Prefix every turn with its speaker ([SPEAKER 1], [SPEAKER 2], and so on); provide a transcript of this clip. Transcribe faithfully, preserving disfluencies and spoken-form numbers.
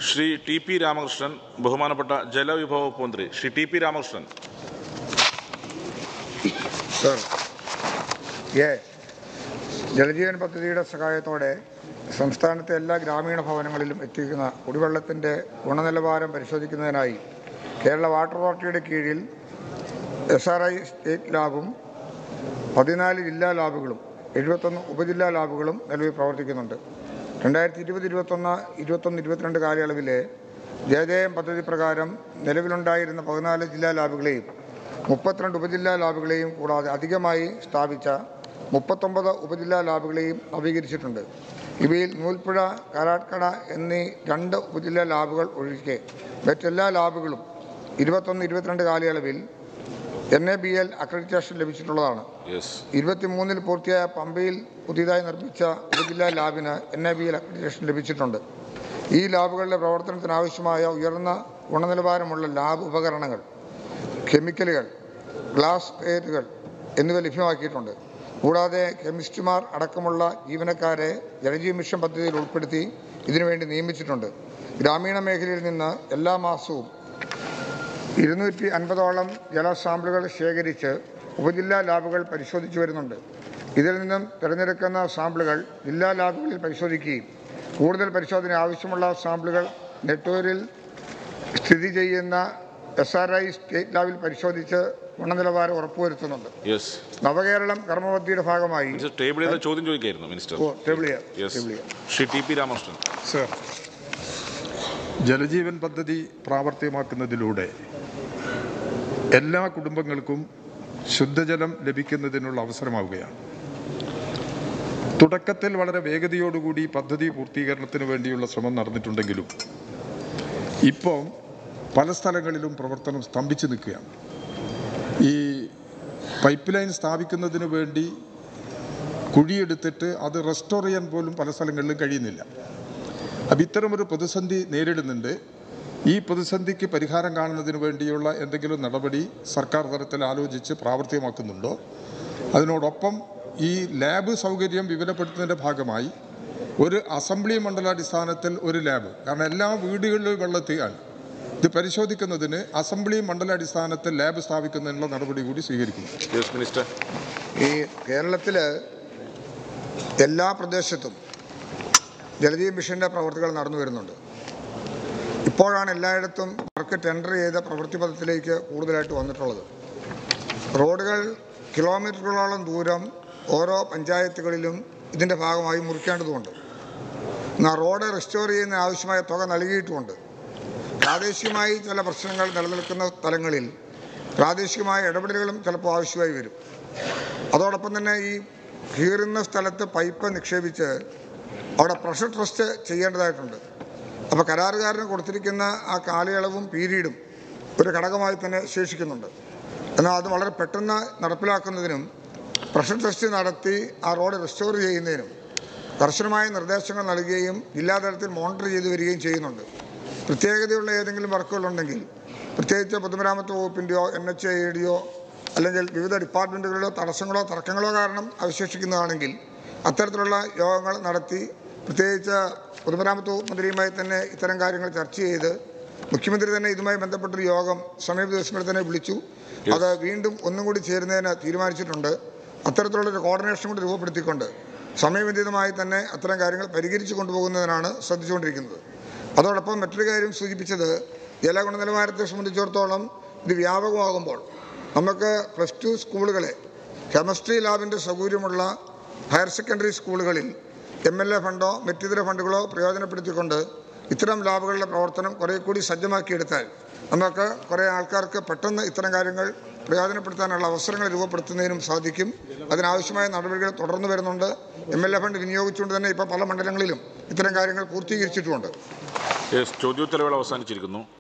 [SPEAKER 1] Shri T P Ramakrishnan, ബഹുമാനപ്പെട്ട ജലവിഭവ വകുപ്പ് മന്ത്രി Shri T P Ramakrishnan.
[SPEAKER 2] Sir, ഏ ജലജീവൻ പദ്ധതിയുടെ സഹായത്തോടെ സംസ്ഥാനത്തെ എല്ലാ ഗ്രാമീണ ഭവനങ്ങളിലും എത്തിക്കുന്ന കുടിവെള്ളത്തിൻ്റെ ഗുണനിലവാരം പരിശോധിക്കുന്നതിനായി കേരള വാട്ടർ അതോറിറ്റിയുടെ കീഴിൽ എസ് ആർ ഐ സ്റ്റേറ്റ് ലാബും പതിനാല് ജില്ലാ ലാബുകളും എഴുപത്തൊന്ന് ഉപജില്ലാ ലാബുകളും നിലവിൽ പ്രവർത്തിക്കുന്നുണ്ട്. രണ്ടായിരത്തി ഇരുപത് ഇരുപത്തൊന്ന് ഇരുപത്തൊന്ന് ഇരുപത്തിരണ്ട് കാലയളവിലെ ജെ ജെ എം പദ്ധതി പ്രകാരം നിലവിലുണ്ടായിരുന്ന പതിനാല് ജില്ലാ ലാബുകളെയും മുപ്പത്തിരണ്ട് ഉപജില്ലാ ലാബുകളെയും കൂടാതെ അധികമായി സ്ഥാപിച്ച മുപ്പത്തൊമ്പത് ഉപജില്ലാ ലാബുകളെയും നവീകരിച്ചിട്ടുണ്ട്. ഇവയിൽ നൂൽപ്പുഴ, കാരാട്കട എന്നീ രണ്ട് ഉപജില്ലാ ലാബുകൾ ഒഴികെ മറ്റെല്ലാ ലാബുകളും ഇരുപത്തൊന്ന് ഇരുപത്തിരണ്ട് കാലയളവിൽ N A B L accreditation ലഭിച്ചിട്ടുള്ളതാണ്. ഇരുപത്തിമൂന്നിൽ പൂർത്തിയായ പമ്പയിൽ പുതിയതായി നിർമ്മിച്ച ഉപജില്ലാ ലാബിന് N A B L accreditation ലഭിച്ചിട്ടുണ്ട്. ഈ ലാബുകളുടെ പ്രവർത്തനത്തിനാവശ്യമായ ഉയർന്ന ഗുണനിലവാരമുള്ള ലാബ് ഉപകരണങ്ങൾ, കെമിക്കലുകൾ, ഗ്ലാസ് പ്ലേറ്റുകൾ എന്നിവ ലഭ്യമാക്കിയിട്ടുണ്ട്. കൂടാതെ കെമിസ്ട്രിമാർ അടക്കമുള്ള ജീവനക്കാരെ ജലജീവൻ മിഷൻ പദ്ധതിയിൽ ഉൾപ്പെടുത്തി ഇതിനുവേണ്ടി നിയമിച്ചിട്ടുണ്ട്. ഗ്രാമീണ മേഖലയിൽ നിന്ന് എല്ലാ മാസവും ഇരുന്നൂറ്റി അൻപതോളം ജല സാമ്പിളുകൾ ശേഖരിച്ച് ഉപജില്ലാ ലാബുകൾ പരിശോധിച്ചു വരുന്നുണ്ട്. ഇതിൽ നിന്നും തിരഞ്ഞെടുക്കുന്ന സാമ്പിളുകൾ ജില്ലാ ലാബുകളിൽ പരിശോധിക്കുകയും കൂടുതൽ പരിശോധന ആവശ്യമുള്ള സാമ്പിളുകൾ നെട്ടൂരിൽ സ്ഥിതി ചെയ്യുന്ന എസ് ആർ ഐ സ്റ്റേറ്റ് ലാബിൽ പരിശോധിച്ച് ഗുണനിലവാരം ഉറപ്പുവരുത്തുന്നുണ്ട്. നവകേരളം കർമ്മപദ്ധതിയുടെ ഭാഗമായി
[SPEAKER 1] ചോദ്യം ചോദിക്കായിരുന്നു minister. Shri T P Ramakrishnan.
[SPEAKER 3] Sir, Jal Jeevan പദ്ധതി പ്രാവർത്തികമാക്കുന്നതിലൂടെ എല്ലാ കുടുംബങ്ങൾക്കും ശുദ്ധജലം ലഭിക്കുന്നതിനുള്ള അവസരമാവുകയാണ്. തുടക്കത്തിൽ വളരെ വേഗതയോടുകൂടി പദ്ധതി പൂർത്തീകരണത്തിന് വേണ്ടിയുള്ള ശ്രമം നടന്നിട്ടുണ്ടെങ്കിലും ഇപ്പോൾ പല സ്ഥലങ്ങളിലും പ്രവർത്തനം സ്തംഭിച്ചു നിൽക്കുകയാണ്. ഈ പൈപ്പ് ലൈൻ സ്ഥാപിക്കുന്നതിന് വേണ്ടി കുഴിയെടുത്തിട്ട് അത് റെസ്റ്റോർ ചെയ്യാൻ പോലും പല സ്ഥലങ്ങളിലും കഴിയുന്നില്ല. അപ്പം ഇത്തരമൊരു പ്രതിസന്ധി നേരിടുന്നുണ്ട്. ഈ പ്രതിസന്ധിക്ക് പരിഹാരം കാണുന്നതിന് വേണ്ടിയുള്ള എന്തെങ്കിലും നടപടി സർക്കാർ തലത്തിൽ ആലോചിച്ച് പ്രാവർത്തികമാക്കുന്നുണ്ടോ? അതിനോടൊപ്പം ഈ ലാബ് സൗകര്യം വിപുലപ്പെടുത്തുന്നതിൻ്റെ ഭാഗമായി ഒരു അസംബ്ലി മണ്ഡലാടിസ്ഥാനത്തിൽ ഒരു ലാബ്, കാരണം എല്ലാ വീടുകളിലും വെള്ളത്തിയാണ്, ഇത് പരിശോധിക്കുന്നതിന് അസംബ്ലി മണ്ഡലാടിസ്ഥാനത്തിൽ ലാബ് സ്ഥാപിക്കുന്നതിനുള്ള നടപടി കൂടി സ്വീകരിക്കുന്നു.
[SPEAKER 2] ഈ കേരളത്തിൽ എല്ലാ പ്രദേശത്തും ജലജീവൻ മിഷൻ്റെ പ്രവൃത്തികൾ നടന്നു വരുന്നുണ്ട്. ഇപ്പോഴാണ് എല്ലായിടത്തും വർക്ക് ടെൻഡർ ചെയ്ത പ്രവൃത്തി പദത്തിലേക്ക് കൂടുതലായിട്ട് വന്നിട്ടുള്ളത്. റോഡുകൾ കിലോമീറ്ററുകളോളം ദൂരം ഓരോ പഞ്ചായത്തുകളിലും ഇതിൻ്റെ ഭാഗമായി മുറിക്കേണ്ടതുണ്ട്. എന്നാൽ റോഡ് റെസ്റ്റോർ ചെയ്യുന്ന ആവശ്യമായ തുക നൽകിയിട്ടുമുണ്ട്. പ്രാദേശികമായി ചില പ്രശ്നങ്ങൾ നിലനിൽക്കുന്ന സ്ഥലങ്ങളിൽ പ്രാദേശികമായ ഇടപെടലുകളും ചിലപ്പോൾ ആവശ്യമായി വരും. അതോടൊപ്പം തന്നെ ഈ കീറുന്ന സ്ഥലത്ത് പൈപ്പ് നിക്ഷേപിച്ച് അവിടെ പ്രഷർ ടെസ്റ്റ് ചെയ്യേണ്ടതായിട്ടുണ്ട്. അപ്പോൾ കരാറുകാരന് കൊടുത്തിരിക്കുന്ന ആ കാലയളവും പീരീഡും ഒരു ഘടകമായി തന്നെ ശേഷിക്കുന്നുണ്ട്. എന്നാൽ അത് വളരെ പെട്ടെന്ന് നടപ്പിലാക്കുന്നതിനും പ്രഷർ ടെസ്റ്റ് നടത്തി ആ റോഡ് റെസ്റ്റോർ ചെയ്യുന്നതിനും കർശനമായ നിർദ്ദേശങ്ങൾ നൽകുകയും ജില്ലാതലത്തിൽ മോണിറ്റർ ചെയ്തു വരികയും ചെയ്യുന്നുണ്ട്. പ്രത്യേകതയുള്ള ഏതെങ്കിലും വർക്കുകളുണ്ടെങ്കിൽ പ്രത്യേകിച്ച് പൊതുമരാമത്ത് വകുപ്പിൻ്റെയോ എൻ എച്ച് ഐയുടെയോ അല്ലെങ്കിൽ വിവിധ ഡിപ്പാർട്ട്മെൻറ്റുകളിലോ തടസ്സങ്ങളോ തർക്കങ്ങളോ കാരണം അവശേഷിക്കുന്നതാണെങ്കിൽ അത്തരത്തിലുള്ള യോഗങ്ങൾ നടത്തി പ്രത്യേകിച്ച് പൊതുമരാമത്ത് വകുപ്പ് മന്ത്രിയുമായി തന്നെ ഇത്തരം കാര്യങ്ങൾ ചർച്ച ചെയ്ത് മുഖ്യമന്ത്രി തന്നെ ഇതുമായി ബന്ധപ്പെട്ടൊരു യോഗം സമീപ ദിവസങ്ങളിൽ തന്നെ വിളിച്ചു. അത് വീണ്ടും ഒന്നും കൂടി ചേരുന്നതിന് തീരുമാനിച്ചിട്ടുണ്ട്. അത്തരത്തിലുള്ളൊരു കോർഡിനേഷൻ കൂടി രൂപപ്പെടുത്തിക്കൊണ്ട് സമയബന്ധിതമായി തന്നെ അത്തരം കാര്യങ്ങൾ പരിഹരിച്ചു കൊണ്ടുപോകുന്നതിനാണ് ശ്രദ്ധിച്ചുകൊണ്ടിരിക്കുന്നത്. അതോടൊപ്പം മറ്റൊരു കാര്യം സൂചിപ്പിച്ചത്, ജല ഗുണനിലവാരത്തെ സംബന്ധിച്ചിടത്തോളം ഇത് വ്യാപകമാകുമ്പോൾ നമുക്ക് പ്ലസ് ടു സ്കൂളുകളെ കെമിസ്ട്രി ലാബിൻ്റെ സൗകര്യമുള്ള ഹയർ സെക്കൻഡറി സ്കൂളുകളിൽ എം എൽ എ ഫണ്ടോ മറ്റിതര ഫണ്ടുകളോ പ്രയോജനപ്പെടുത്തിക്കൊണ്ട് ഇത്തരം ലാബുകളുടെ പ്രവർത്തനം കുറേ കൂടി സജ്ജമാക്കിയെടുത്താൽ നമുക്ക് കുറേ ആൾക്കാർക്ക് പെട്ടെന്ന് ഇത്തരം കാര്യങ്ങൾ പ്രയോജനപ്പെടുത്താനുള്ള അവസരങ്ങൾ രൂപപ്പെടുത്തുന്നതിനും സാധിക്കും. അതിനാവശ്യമായ നടപടികൾ തുടർന്നു വരുന്നുണ്ട്. എം എൽ എ ഫണ്ട് വിനിയോഗിച്ചുകൊണ്ട് തന്നെ ഇപ്പോൾ പല മണ്ഡലങ്ങളിലും ഇത്തരം കാര്യങ്ങൾ പൂർത്തീകരിച്ചിട്ടുമുണ്ട്.
[SPEAKER 1] ചോദ്യോത്തരവേള അവസാനിച്ചിരിക്കുന്നു.